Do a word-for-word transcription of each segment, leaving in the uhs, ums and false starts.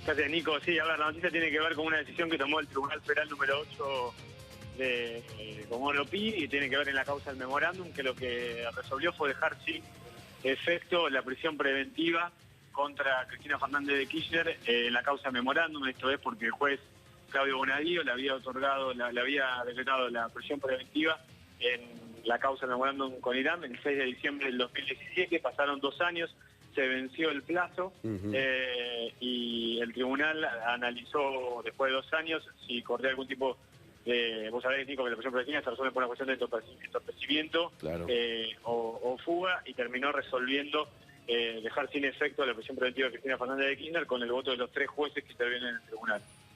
Gracias, Nico. Sí, a ver, la noticia tiene que ver con una decisión que tomó el Tribunal Federal número ocho de eh, Comodoro Pi y tiene que ver en la causa del memorándum, que lo que resolvió fue dejar sin efecto la prisión preventiva contra Cristina Fernández de Kirchner eh, en la causa del memorándum. Esto es porque el juez Claudio Bonadío le había otorgado, la, le había decretado la prisión preventiva en la causa del memorándum con Irán el seis de diciembre del dos mil diecisiete. Pasaron dos años, se venció el plazo uh-huh. eh, y el tribunal analizó después de dos años si corría algún tipo de, vos sabés, Nico, que la prisión preventiva se resuelve por una cuestión de entorpecimiento claro. eh, o, o fuga, y terminó resolviendo eh, dejar sin efecto la prisión preventiva de Cristina Fernández de Kirchner con el voto de los tres jueces que intervienen en el tribunal.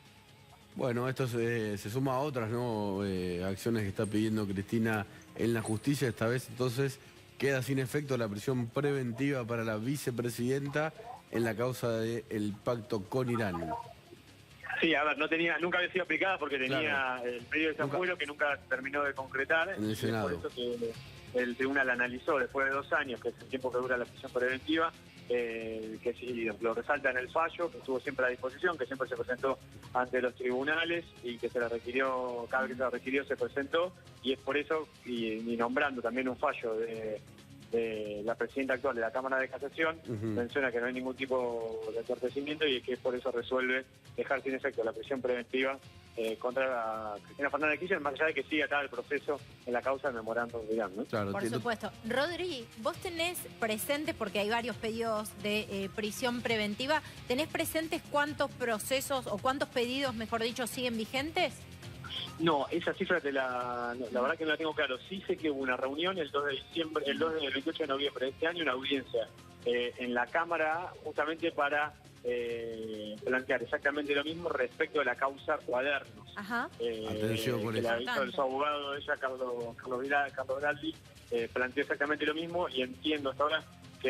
Bueno, esto se, se suma a otras ¿no? eh, acciones que está pidiendo Cristina en la justicia. Esta vez entonces queda sin efecto la prisión preventiva para la vicepresidenta en la causa del pacto con Irán. Sí, a ver, no tenía, nunca había sido aplicada porque tenía claro. el pedido de desafuero nunca... que nunca terminó de concretar. En el Senado. Por eso que el tribunal analizó después de dos años, que es el tiempo que dura la prisión preventiva, eh, que sí lo resalta en el fallo, que estuvo siempre a disposición, que siempre se presentó ante los tribunales y que se le requirió, cada vez que se le requirió se presentó, y es por eso, y, y nombrando también un fallo de... de la presidenta actual de la Cámara de Casación, uh-huh. menciona que no hay ningún tipo de entorpecimiento y que por eso resuelve dejar sin efecto la prisión preventiva eh, contra la Cristina Fernández de Kirchner, más allá de que siga acá el proceso en la causa del memorándum de Irán, ¿no? Claro, por entiendo. Supuesto. Rodri, vos tenés presentes, porque hay varios pedidos de eh, prisión preventiva, ¿tenés presentes cuántos procesos o cuántos pedidos, mejor dicho, siguen vigentes? No, esa cifra te la, la verdad que no la tengo claro. Sí sé que hubo una reunión el dos de diciembre, el dos del veintiocho de noviembre de este año, una audiencia eh, en la Cámara justamente para eh, plantear exactamente lo mismo respecto de la causa Cuadernos. Ajá. Eh, Atención con que eso. la hizo el su abogado de ella, Carlos, Carlos, Vila, Carlos Graldi, eh, planteó exactamente lo mismo y entiendo hasta ahora que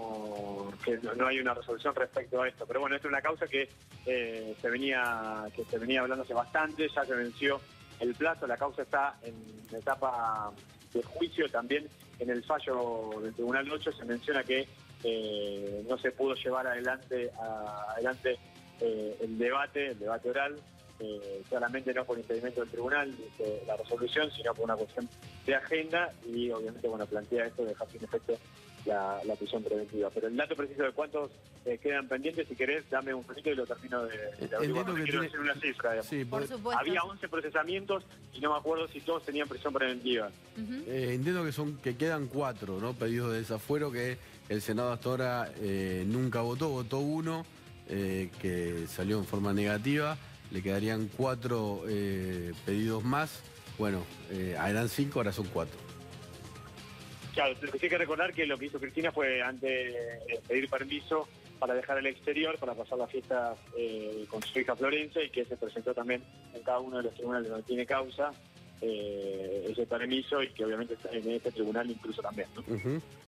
no que no hay una resolución respecto a esto, pero bueno, esta es una causa que eh, se venía que se venía hablándose bastante, ya se venció el plazo, la causa está en etapa de juicio. También en el fallo del Tribunal ocho se menciona que eh, no se pudo llevar adelante a, adelante eh, el debate, el debate oral, eh, claramente no por impedimento del tribunal, dice la resolución, sino por una cuestión de agenda, y obviamente bueno plantea esto de dejar sin efecto La, la prisión preventiva. Pero el dato preciso de cuántos eh, quedan pendientes, si querés, dame un poquito y lo termino de, de averiguar. No quiero decir una cifra. Sí, por supuesto. Había once procesamientos y no me acuerdo si todos tenían prisión preventiva. Uh-huh. eh, entiendo que son que quedan cuatro, ¿no? Pedidos de desafuero que el Senado hasta ahora eh, nunca votó, votó uno eh, que salió en forma negativa. Le quedarían cuatro eh, pedidos más. Bueno, eh, eran cinco, ahora son cuatro. Claro, lo que sí hay que recordar que lo que hizo Cristina fue antes eh, pedir permiso para dejar el exterior, para pasar las fiestas eh, con su hija Florencia, y que se presentó también en cada uno de los tribunales donde tiene causa eh, ese permiso, y que obviamente está en este tribunal incluso también, ¿no? Uh-huh.